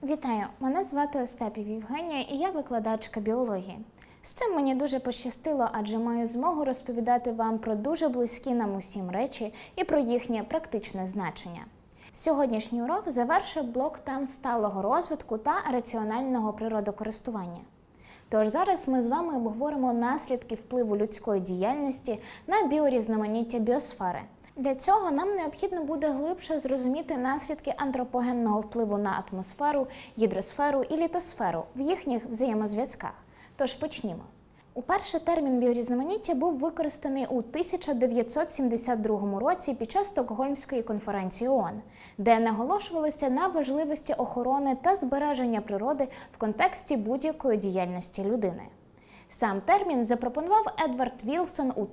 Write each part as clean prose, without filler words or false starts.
Вітаю! Мене звати Остапів Євгенія і я викладачка біології. З цим мені дуже пощастило, адже маю змогу розповідати вам про дуже близькі нам усім речі і про їхнє практичне значення. Сьогоднішній урок завершує блок тем сталого розвитку та раціонального природокористування. Тож зараз ми з вами обговоримо наслідки впливу людської діяльності на біорізноманіття біосфери. Для цього нам необхідно буде глибше зрозуміти наслідки антропогенного впливу на атмосферу, гідросферу і літосферу в їхніх взаємозв'язках. Тож почнімо. Уперше термін біорізноманіття був використаний у 1972 році під час Стокгольмської конференції ООН, де наголошувалося на важливості охорони та збереження природи в контексті будь-якої діяльності людини. Сам термін запропонував Едвард Вілсон у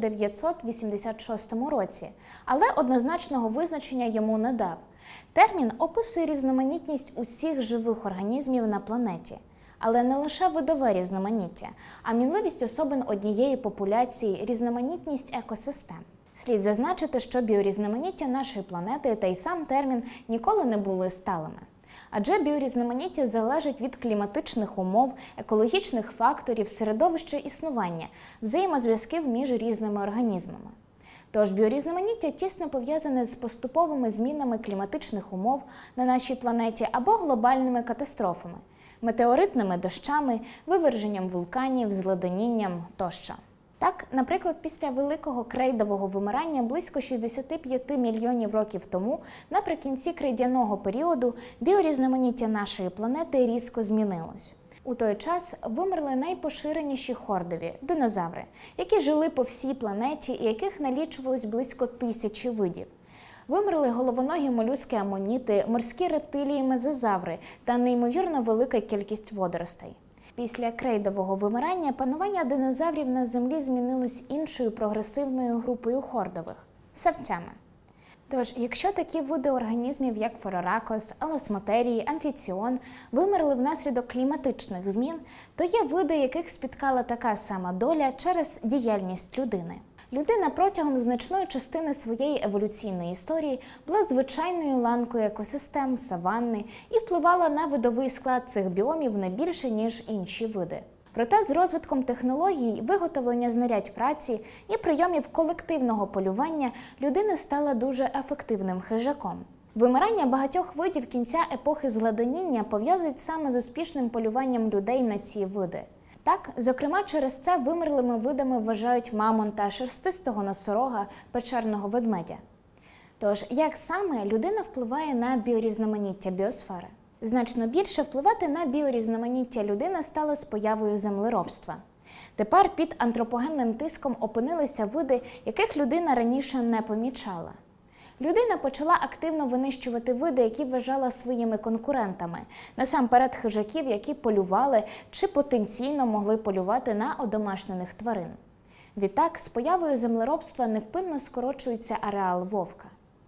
1986 році, але однозначного визначення йому не дав. Термін описує різноманітність усіх живих організмів на планеті, але не лише видове різноманіття, а мінливість особин однієї популяції, різноманітність екосистем. Слід зазначити, що біорізноманіття нашої планети та й сам термін ніколи не були сталими. Адже біорізноманіття залежить від кліматичних умов, екологічних факторів, середовища існування, взаємозв'язків між різними організмами. Тож біорізноманіття тісно пов'язане з поступовими змінами кліматичних умов на нашій планеті або глобальними катастрофами – метеоритними дощами, виверженням вулканів, зледенінням тощо. Так, наприклад, після великого крейдового вимирання близько 65 мільйонів років тому, наприкінці крейдяного періоду, біорізноманіття нашої планети різко змінилось. У той час вимерли найпоширеніші хордові – динозаври, які жили по всій планеті і яких налічувалось близько 1000 видів. Вимерли головоногі молюски-амоніти, морські рептилії, мезозаври та неймовірно велика кількість водоростей. Після крейдового вимирання панування динозаврів на Землі змінилось іншою прогресивною групою хордових – савцями. Тож, якщо такі види організмів, як фороракос, еласмотерії, амфіціон, вимерли внаслідок кліматичних змін, то є види, яких спіткала така сама доля через діяльність людини. Людина протягом значної частини своєї еволюційної історії була звичайною ланкою екосистем, саванни і впливала на видовий склад цих біомів не більше, ніж інші види. Проте з розвитком технологій, виготовлення знарядь праці і прийомів колективного полювання людина стала дуже ефективним хижаком. Вимирання багатьох видів кінця епохи зледеніння пов'язують саме з успішним полюванням людей на ці види. Так, зокрема, через це вимерлими видами вважають мамонта, шерстистого носорога, печерного ведмедя. Тож, як саме людина впливає на біорізноманіття біосфери? Значно більше впливати на біорізноманіття людина стала з появою землеробства. Тепер під антропогенним тиском опинилися види, яких людина раніше не помічала. Людина почала активно винищувати види, які вважала своїми конкурентами, насамперед хижаків, які полювали чи потенційно могли полювати на одомашнених тварин. Відтак, з появою землеробства невпинно скорочується ареал вовка.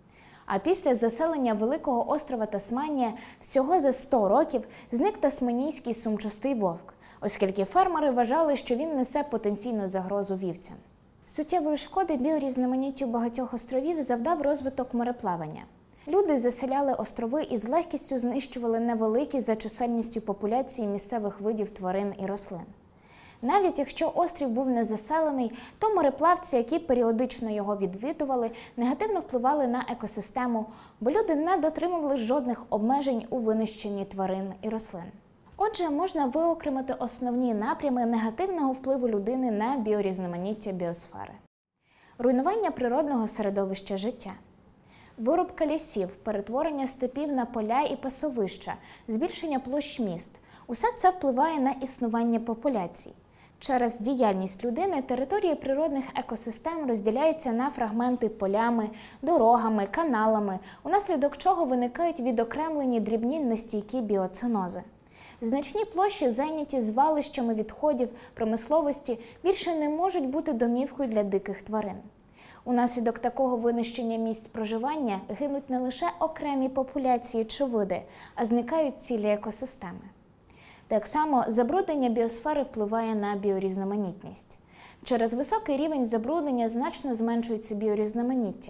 А після заселення великого острова Тасманія всього за 100 років зник тасманійський сумчастий вовк, оскільки фермери вважали, що він несе потенційну загрозу вівцям. Суттєвої шкоди біорізноманіттю багатьох островів завдав розвиток мореплавання. Люди заселяли острови і з легкістю знищували невеликі за чисельністю популяції місцевих видів тварин і рослин. Навіть якщо острів був не заселений, то мореплавці, які періодично його відвідували, негативно впливали на екосистему, бо люди не дотримували жодних обмежень у винищенні тварин і рослин. Отже, можна виокремити основні напрями негативного впливу людини на біорізноманіття біосфери. Руйнування природного середовища життя. Вирубка лісів, перетворення степів на поля і пасовища, збільшення площ міст – усе це впливає на існування популяцій. Через діяльність людини території природних екосистем розділяються на фрагменти полями, дорогами, каналами, унаслідок чого виникають відокремлені дрібні нестійкі біоценози. Значні площі, зайняті звалищами відходів промисловості, більше не можуть бути домівкою для диких тварин. Унаслідок такого винищення місць проживання гинуть не лише окремі популяції чи види, а зникають цілі екосистеми. Так само забруднення біосфери впливає на біорізноманітність. Через високий рівень забруднення значно зменшується біорізноманіття.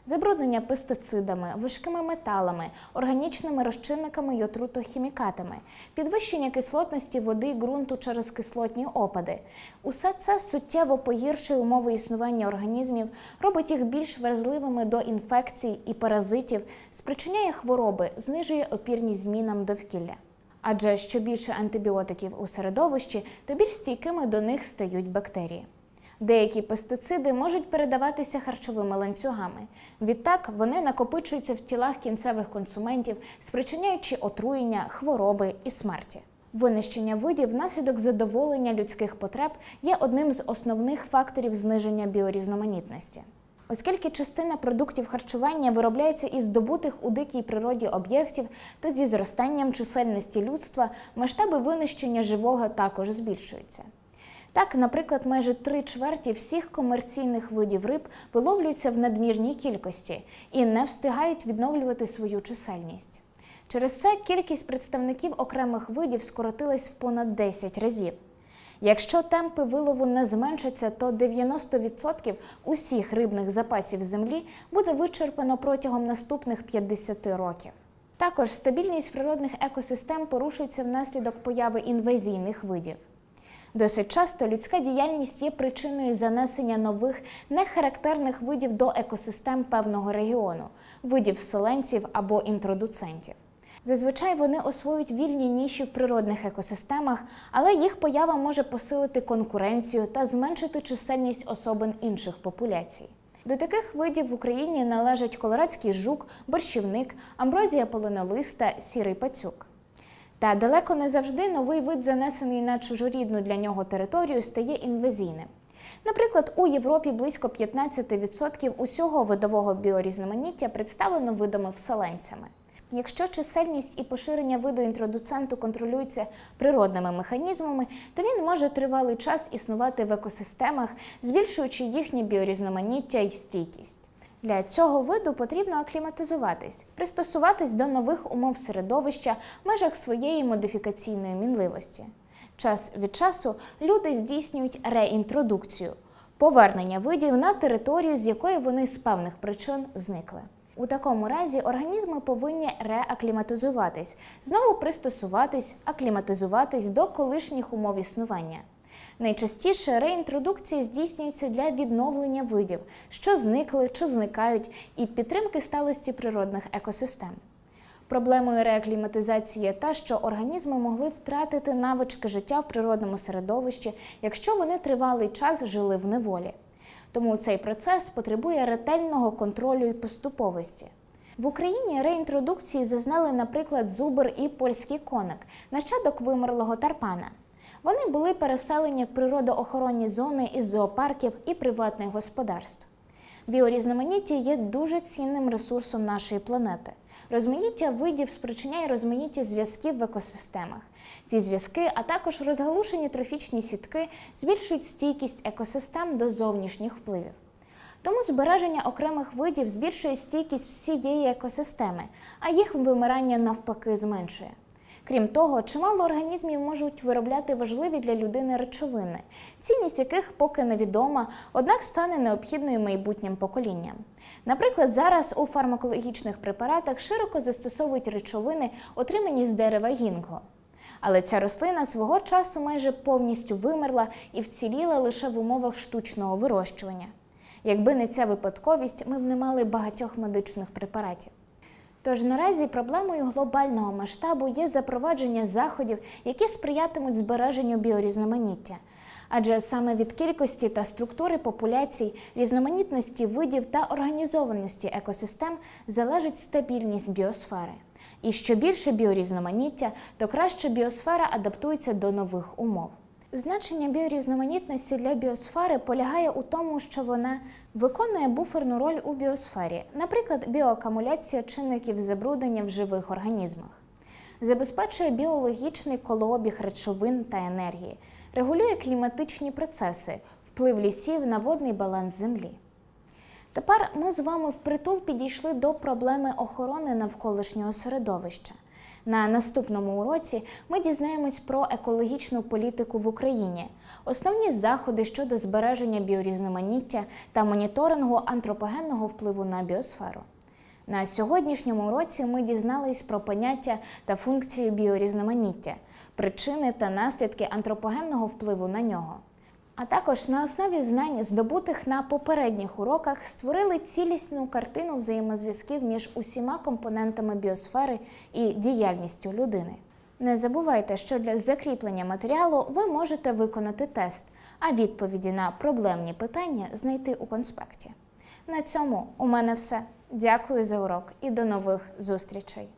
забруднення пестицидами, важкими металами, органічними розчинниками й отрутохімікатами, підвищення кислотності води й ґрунту через кислотні опади. Усе це суттєво погіршує умови існування організмів, робить їх більш вразливими до інфекцій і паразитів, спричиняє хвороби, знижує опірність змінам довкілля. Адже що більше антибіотиків у середовищі, то більш стійкими до них стають бактерії. Деякі пестициди можуть передаватися харчовими ланцюгами. Відтак, вони накопичуються в тілах кінцевих консументів, спричиняючи отруєння, хвороби і смерті. Винищення видів внаслідок задоволення людських потреб є одним з основних факторів зниження біорізноманітності. Оскільки частина продуктів харчування виробляється із здобутих у дикій природі об'єктів, то зі зростанням чисельності людства масштаби винищення живого також збільшуються. Так, наприклад, майже 3/4 всіх комерційних видів риб виловлюються в надмірній кількості і не встигають відновлювати свою чисельність. Через це кількість представників окремих видів скоротилась в понад 10 разів. Якщо темпи вилову не зменшаться, то 90% усіх рибних запасів землі буде вичерпано протягом наступних 50 років. Також стабільність природних екосистем порушується внаслідок появи інвазійних видів. Досить часто людська діяльність є причиною занесення нових, нехарактерних видів до екосистем певного регіону, видів вселенців або інтродуцентів. Зазвичай вони освоюють вільні ніші в природних екосистемах, але їх поява може посилити конкуренцію та зменшити чисельність особин інших популяцій. До таких видів в Україні належать колорадський жук, борщівник, амброзія полинолиста, сірий пацюк. Та далеко не завжди новий вид, занесений на чужорідну для нього територію, стає інвазійним. Наприклад, у Європі близько 15% усього видового біорізноманіття представлено видами-вселенцями. Якщо чисельність і поширення виду інтродуценту контролюються природними механізмами, то він може тривалий час існувати в екосистемах, збільшуючи їхнє біорізноманіття і стійкість. Для цього виду потрібно акліматизуватись, пристосуватись до нових умов середовища в межах своєї модифікаційної мінливості. Час від часу люди здійснюють реінтродукцію – повернення видів на територію, з якої вони з певних причин зникли. У такому разі організми повинні реакліматизуватись, знову пристосуватись, акліматизуватись до колишніх умов існування. Найчастіше реінтродукція здійснюється для відновлення видів, що зникли чи зникають, і підтримки сталості природних екосистем. Проблемою реакліматизації є те, що організми могли втратити навички життя в природному середовищі, якщо вони тривалий час жили в неволі. Тому цей процес потребує ретельного контролю і поступовості. В Україні реінтродукції зазнали, наприклад, зубр і польський коник, нащадок вимерлого тарпана. Вони були переселені в природоохоронні зони із зоопарків і приватних господарств. Біорізноманіття є дуже цінним ресурсом нашої планети. Розмаїття видів спричиняє розмаїття зв'язків в екосистемах. Ці зв'язки, а також розгалушені трофічні сітки збільшують стійкість екосистем до зовнішніх впливів. Тому збереження окремих видів збільшує стійкість всієї екосистеми, а їх вимирання навпаки зменшує. Крім того, чимало організмів можуть виробляти важливі для людини речовини, цінність яких поки невідома, однак стане необхідною майбутнім поколінням. Наприклад, зараз у фармакологічних препаратах широко застосовують речовини, отримані з дерева гінго. Але ця рослина свого часу майже повністю вимерла і вціліла лише в умовах штучного вирощування. Якби не ця випадковість, ми б не мали багатьох медичних препаратів. Тож наразі проблемою глобального масштабу є запровадження заходів, які сприятимуть збереженню біорізноманіття. Адже саме від кількості та структури популяцій, різноманітності видів та організованості екосистем залежить стабільність біосфери. І що більше біорізноманіття, то краще біосфера адаптується до нових умов. Значення біорізноманітності для біосфери полягає у тому, що вона виконує буферну роль у біосфері, наприклад, біоакумуляція чинників забруднення в живих організмах. Забезпечує біологічний колообіг речовин та енергії, регулює кліматичні процеси, вплив лісів на водний баланс землі. Тепер ми з вами впритул підійшли до проблеми охорони навколишнього середовища. На наступному уроці ми дізнаємось про екологічну політику в Україні, основні заходи щодо збереження біорізноманіття та моніторингу антропогенного впливу на біосферу. На сьогоднішньому уроці ми дізнались про поняття та функцію біорізноманіття, причини та наслідки антропогенного впливу на нього. А також на основі знань, здобутих на попередніх уроках, створили цілісну картину взаємозв'язків між усіма компонентами біосфери і діяльністю людини. Не забувайте, що для закріплення матеріалу ви можете виконати тест, а відповіді на проблемні питання знайти у конспекті. На цьому у мене все. Дякую за урок і до нових зустрічей!